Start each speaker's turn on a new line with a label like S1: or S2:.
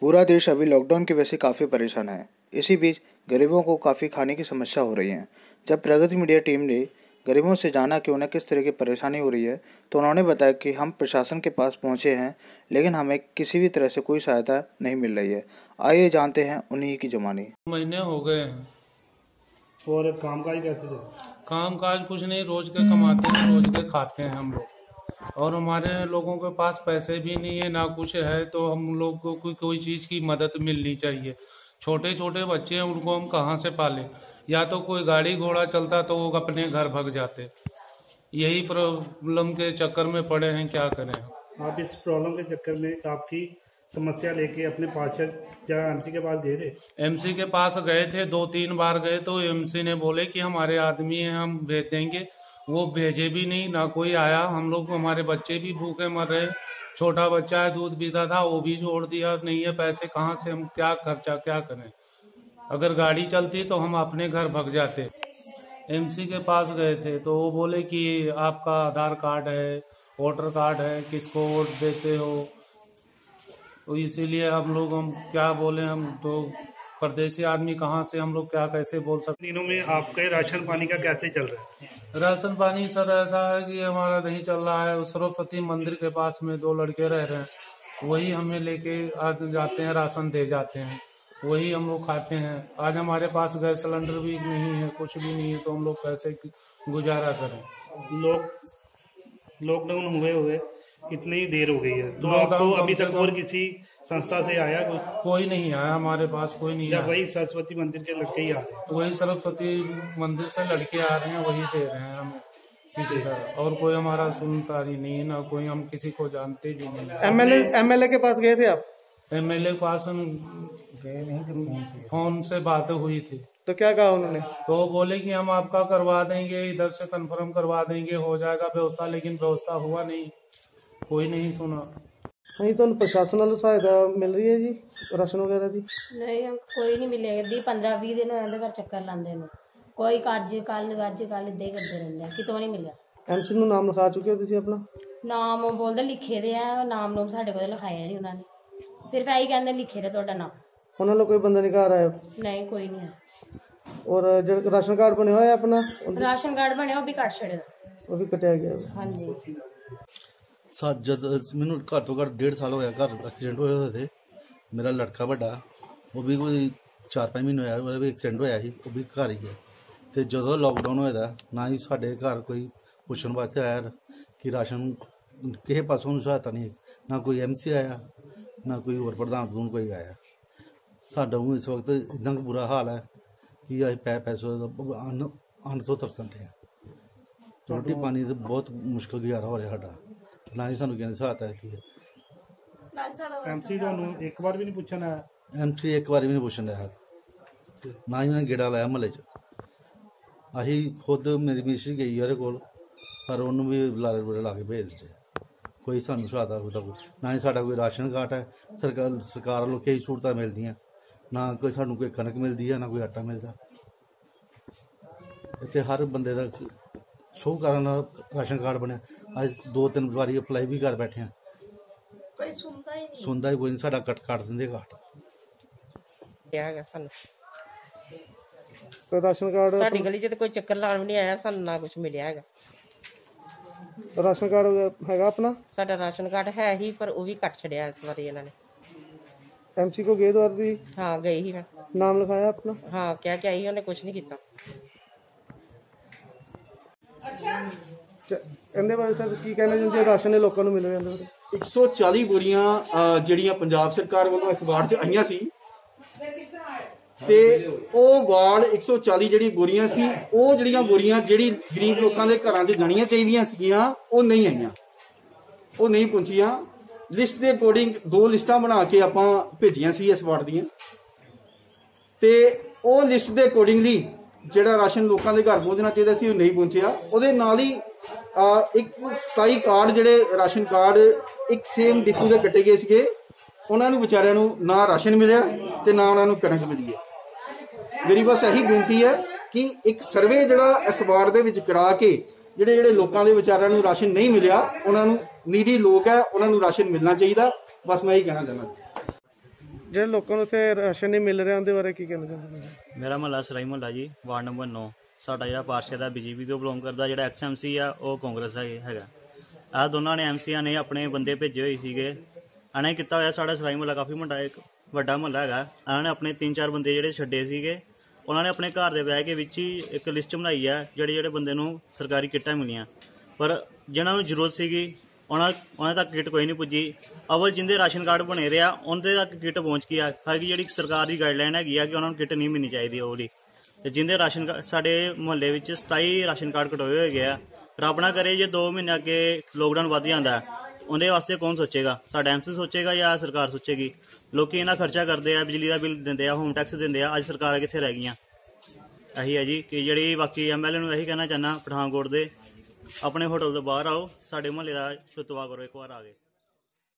S1: पूरा देश अभी लॉकडाउन की वजह से काफ़ी परेशान है। इसी बीच गरीबों को काफ़ी खाने की समस्या हो रही है। जब प्रगति मीडिया टीम ने गरीबों से जाना कि उन्हें किस तरह की परेशानी हो रही है, तो उन्होंने बताया कि हम प्रशासन के पास पहुंचे हैं, लेकिन हमें किसी भी तरह से कोई सहायता नहीं मिल रही है। आइए जानते हैं उन्हीं की जुबानी।
S2: महीने हो गए हैं।
S3: और कामकाज कैसे चल रहा है?
S2: कामकाज कुछ नहीं, रोज के कमाते हैं, रोज के खाते हैं हम लोग। और हमारे लोगों के पास पैसे भी नहीं है, ना कुछ है, तो हम लोग को कोई चीज़ की मदद मिलनी चाहिए। छोटे छोटे बच्चे हैं, उनको हम कहाँ से पालें? या तो कोई गाड़ी घोड़ा चलता तो वो अपने घर भाग जाते। यही प्रॉब्लम के चक्कर में पड़े हैं, क्या करें।
S3: आप इस प्रॉब्लम के चक्कर में आपकी समस्या लेके अपने पार्षद या एमसी के पास गए थे?
S2: एमसी के पास गए थे, 2-3 बार गए, तो एमसी ने बोले कि हमारे आदमी हैं, हम भेज देंगे। वो भेजे भी नहीं, ना कोई आया। हम लोग, हमारे बच्चे भी भूखे मर रहे। छोटा बच्चा है, दूध पीता था, वो भी छोड़ दिया। नहीं है पैसे, कहाँ से हम क्या खर्चा क्या करें? अगर गाड़ी चलती तो हम अपने घर भाग जाते। एमसी के पास गए थे तो वो बोले कि आपका आधार कार्ड है, वोटर कार्ड है, किसको वोट देते हो। तो इसीलिए हम क्या बोले, हम तो परदेसी आदमी, कहाँ से हम लोग क्या कैसे बोल सकते।
S3: दिनों में आपके राशन पानी का कैसे चल रहा है?
S2: राशन पानी सर ऐसा है कि हमारा नहीं चल रहा है। सरस्वती मंदिर के पास में 2 लड़के रह रहे हैं, वही हमें लेके आज जाते हैं, राशन दे जाते हैं, वही हम लोग खाते हैं। आज हमारे पास गैस सिलेंडर भी नहीं है, कुछ भी नहीं है, तो हम लोग कैसे गुजारा करें?
S3: लॉकडाउन हुए इतनी ही देर हो गई है, तो आपको अभी तक और किसी संस्था से आया
S2: कोई नहीं आया हमारे पास, कोई नहीं आया।
S3: वही सरस्वती मंदिर के लड़के ही आ रहे हैं?
S2: वही सरस्वती मंदिर से लड़के आ रहे हैं, वही दे रहे हैं हमें किसी तरह। और कोई हमारा सुनता ही नहीं है, ना कोई, हम किसी को जानते भी नहीं।
S4: एमएलए के पास गए थे आप?
S2: एमएलए के पास फोन से बात हुई थी।
S4: तो क्या कहा उन्होंने?
S2: तो वो बोले कि हम आपका करवा देंगे, इधर से कंफर्म करवा देंगे, हो जाएगा व्यवस्था। लेकिन व्यवस्था हुआ नहीं, कोई नहीं सुना।
S4: नहीं तो प्रशासन वालों सहायता मिल रही है जी, राशन वगैरह दी?
S5: नहीं, कोई नहीं मिलेगा दी। 15-20 दिन होने घर चक्कर लाते कोई अज कल इदा करते रहते, कितों नहीं मिले।
S4: एमसी ਨੂੰ नाम लिखा चुके हो तुसी अपना?
S5: नाम बोलते लिखे दे है, नाम साढ़े को लिखाया नहीं उन्होंने, सिर्फ यही कहते लिखे दे तुहाडा नाम।
S4: उन्होंने कोई बंदा नहीं घर आया?
S5: नहीं, कोई नहीं है।
S4: और जो राशन कार्ड बने हुआ है अपना?
S5: राशन कार्ड बने, वो भी कट छड़े,
S4: वो भी कटिया गया?
S5: हाँ जी।
S6: जद मैनू घट तो घट 1.5 साल होया घर एक्सीडेंट होए होए थे। मेरा लड़का बड़ा, वो भी कोई 4-5 महीने होया, वो भी एक्सीडेंट होया ही, वो भी घर ही है। तो जो लॉकडाउन होया ना ही साढ़े घर कोई पुछण वास्ते आया कि राशन किसी पासों सहायता नहीं, ना कोई एमसी आया, ना कोई होर प्रधान प्रधान कोई आया। साडा इस वक्त इतना बुरा हाल है कि अं पैसों अन्न तो तरसन रहे हैं। रोटी पानी तो बहुत मुश्किल गुजारा हो रहा साडा, ना ही सानू कहने सहायता है।
S3: एमसी ਤੁਹਾਨੂੰ एक बार भी नहीं पूछना है?
S6: एमसी एक बार भी नहीं पूछन आया, ना ही उन्हें गेड़ा लाया महल्ले च। अही खुद मेरी मिस्ट्री गई ओहदे कोल, पर उन्होंने भी लारे बूरे ला के भेज दिते। कोई सानू सहायता ना ही साडा कोई राशन कार्ड है। सरकार वालों कई सहूलतां मिलदियां, ना कोई सानू कोई कनक मिलती है, ना कोई आटा मिलता। इत्थे हर बंदे का शौकारां दा राशन कार्ड बनया। अज 2-3 बारी अप्लाई भी कर बैठे हैं, कोई सुनता ही कोई नहीं। साडा कट दिंदे काट
S4: तो राशन कार्ड
S7: साडी गली च कोई चक्कर लाण भी नहीं आया, सानू ना कुछ मिलिया है।
S4: राशन कार्ड हैगा अपना?
S7: साडा राशन कार्ड है ही, पर वो भी कट छड़िया इस बार इन्होंने।
S4: एमसी को गए द्वार दी?
S7: हाँ गई ही मैं।
S4: नाम लिखाया अपना?
S7: हाँ क्या क्या ही, उन्हें कुछ नहीं किया।
S4: ਇਹਦੇ ਬਾਰੇ ਸਰ ਕੀ ਕਹਿਣਾ ਚਾਹੁੰਦੇ ਹੋ? ਰਾਸ਼ਨ ਦੇ ਲੋਕਾਂ ਨੂੰ ਮਿਲ ਰਿਹਾ ਅੰਦਰ
S8: 140 ਬੋਰੀਆਂ ਜਿਹੜੀਆਂ ਪੰਜਾਬ ਸਰਕਾਰ ਵੱਲੋਂ ਇਸ ਵਾਰਡ 'ਚ ਆਈਆਂ ਸੀ, ਤੇ ਉਹ ਵਾਰਡ 140 ਜਿਹੜੀ ਬੋਰੀਆਂ ਸੀ, ਉਹ ਜਿਹੜੀਆਂ ਬੋਰੀਆਂ ਜਿਹੜੀ ਗਰੀਬ ਲੋਕਾਂ ਦੇ ਘਰਾਂ 'ਚ ਜਾਣੀਆਂ ਚਾਹੀਦੀਆਂ ਸੀਗੀਆਂ, ਉਹ ਨਹੀਂ ਆਈਆਂ, ਉਹ ਨਹੀਂ ਪਹੁੰਚੀਆਂ। ਲਿਸਟ ਦੇ ਅਕੋਰਡਿੰਗ 2 ਲਿਸਟਾਂ ਬਣਾ ਕੇ ਆਪਾਂ ਭੇਜੀਆਂ ਸੀ ਇਸ ਵਾਰਡ ਦੀਆਂ, ਤੇ ਉਹ ਲਿਸਟ ਦੇ ਅਕੋਰਡਿੰਗਲੀ ਜਿਹੜਾ ਰਾਸ਼ਨ ਲੋਕਾਂ ਦੇ ਘਰ ਪਹੁੰਚਣਾ ਚਾਹੀਦਾ ਸੀ, ਉਹ ਨਹੀਂ ਪਹੁੰਚਿਆ। ਉਹਦੇ ਨਾਲ ਹੀ ਇੱਕ 27 ਕਾਰਡ ਜਿਹੜੇ ਰਾਸ਼ਨ ਕਾਰਡ ਇੱਕ ਸੇਮ ਡਿਪੂ ਦੇ ਕੱਟੇ ਗਏ ਸੀਗੇ, ਉਹਨਾਂ ਨੂੰ ਵਿਚਾਰਿਆਂ ਨੂੰ ਨਾ ਰਾਸ਼ਨ ਮਿਲਿਆ ਤੇ ਨਾ ਉਹਨਾਂ ਨੂੰ ਕਣਕ ਮਿਲੀ ਹੈ। ਮੇਰੀ ਬਸ ਇਹੀ ਬੇਨਤੀ ਹੈ ਕਿ ਇੱਕ ਸਰਵੇ ਜਿਹੜਾ ਇਸ ਵਾਰਡ ਦੇ ਵਿੱਚ ਕਰਾ ਕੇ ਜਿਹੜੇ ਲੋਕਾਂ ਦੇ ਵਿਚਾਰਿਆਂ ਨੂੰ ਰਾਸ਼ਨ ਨਹੀਂ ਮਿਲਿਆ, ਉਹਨਾਂ ਨੂੰ ਨੀਡੀ ਲੋਕ ਹੈ, ਉਹਨਾਂ ਨੂੰ ਰਾਸ਼ਨ ਮਿਲਣਾ ਚਾਹੀਦਾ। ਬਸ ਮੈਂ ਇਹੀ ਕਹਿਣਾ ਚਾਹੁੰਦਾ।
S4: ਜਿਹੜੇ ਲੋਕਾਂ ਨੂੰ ਇੱਥੇ ਰਾਸ਼ਨ ਨਹੀਂ ਮਿਲ ਰਿਹਾ ਉਹਦੇ ਬਾਰੇ ਕੀ ਕਹਿਣਾ ਚਾਹੁੰਦੇ ਨੇ?
S9: ਮੇਰਾ ਮਹੱਲਾ ਸਰਾਈ ਮਹੱਲਾ ਜੀ, ਵਾਰਡ ਨੰਬਰ 9। ਸਾਡਾ ਜਿਹੜਾ ਪਾਰਸ਼ਦ ਹੈ ਬੀਜੇਪੀ ਤੋਂ ਬਿਲੋਂਗ ਕਰਦਾ, ਜਿਹੜਾ ਐਕਸ ਐਮਸੀ ਆ ਉਹ ਕਾਂਗਰਸ ਹੈਗਾ। ਆਹ ਦੋਨਾਂ ਨੇ ਐਮਸੀਆਂ ਨੇ ਆਪਣੇ ਬੰਦੇ ਭੇਜੇ ਹੋਏ ਸੀਗੇ। ਇਹਨਾਂ ਨੇ ਕੀਤਾ ਹੋਇਆ, ਸਾਡਾ ਸਰਾਈ ਮਹੱਲਾ ਕਾਫੀ ਵੱਡਾ ਮਹੱਲਾ ਹੈਗਾ। ਇਹਨਾਂ ਨੇ ਆਪਣੇ 3-4 ਬੰਦੇ ਜਿਹੜੇ ਛੱਡੇ ਸੀਗੇ, ਉਹਨਾਂ ਨੇ ਆਪਣੇ ਘਰ ਦੇ ਬਹਿ ਕੇ ਵਿੱਚ ਹੀ ਇੱਕ ਲਿਸਟ ਬਣਾਈ ਆ ਜਿਹੜੇ ਬੰਦੇ ਨੂੰ ਸਰਕਾਰੀ ਕਿੱਟਾਂ ਮਿਲੀਆਂ, ਪਰ ਜਿਹਨਾਂ ਨੂੰ ਜ਼ਰੂਰਤ ਸੀਗੀ ਉਹਨਾਂ ਤੱਕ ਕਿੱਟ ਕੋਈ ਨਹੀਂ ਪੁੱਜੀ। ਅਵਲ ਜਿੰਦੇ ਰਾਸ਼ਨ ਕਾਰਡ ਬਣੇ ਰਿਹਾ ਉਹਦੇ ਤੱਕ ਕਿੱਟ ਪਹੁੰਚ ਗਈ ਆ, ਹਾਲਾਂਕਿ ਜਿਹੜੀ ਸਰਕਾਰ ਦੀ ਗਾਈਡਲਾਈਨ ਹੈਗੀ ਆ ਕਿ ਉਹਨਾਂ ਨੂੰ ਕਿੱਟ ਨਹੀਂ ਮਿਲਣੀ ਚਾਹੀਦੀ ਉਹ ਵਾਲੀ। ਤੇ ਜਿੰਦੇ ਰਾਸ਼ਨ ਸਾਡੇ ਮੁਹੱਲੇ ਵਿੱਚ 27 ਰਾਸ਼ਨ ਕਾਰਡ ਕਟੋਏ ਹੋਏ ਗਏ ਆ। ਰੱਬ ਨਾ ਕਰੇ ਜੇ 2 ਮਹੀਨੇ ਅੱਗੇ ਲੋਕਡਾਊਨ ਵੱਧ ਜਾਂਦਾ, ਉਹਦੇ ਵਾਸਤੇ ਕੌਣ ਸੋਚੇਗਾ? ਸਾਡਾ ਐਮਸੀ ਸੋਚੇਗਾ ਜਾਂ ਸਰਕਾਰ ਸੋਚੇਗੀ? ਲੋਕੀ ਇਹਨਾਂ ਖਰਚਾ ਕਰਦੇ ਆ, ਬਿਜਲੀ ਦਾ ਬਿੱਲ ਦਿੰਦੇ ਆ, ਹੋਮ ਟੈਕਸ ਦਿੰਦੇ ਆ, ਅੱਜ ਸਰਕਾਰਾਂ ਕਿੱਥੇ ਰਹਿ ਗਈਆਂ? ਇਹੀ ਹੈ ਜੀ ਕਿ ਜਿਹੜੀ ਬਾਕੀ ਐਮਐਲਏ ਨੂੰ ਇਹੀ ਕਹਿਣਾ ਚਾਹੁੰਦਾ, ਪਠਾਨਕੋਟ ਦੇ ਆਪਣੇ ਹੋਟਲ ਤੋਂ ਬਾਹਰ ਆਓ, ਸਾਡੇ ਮੁਹੱਲੇ ਦਾ ਛੁਤਵਾ ਕਰੋ ਇੱਕ ਵਾਰ ਆ ਕੇ।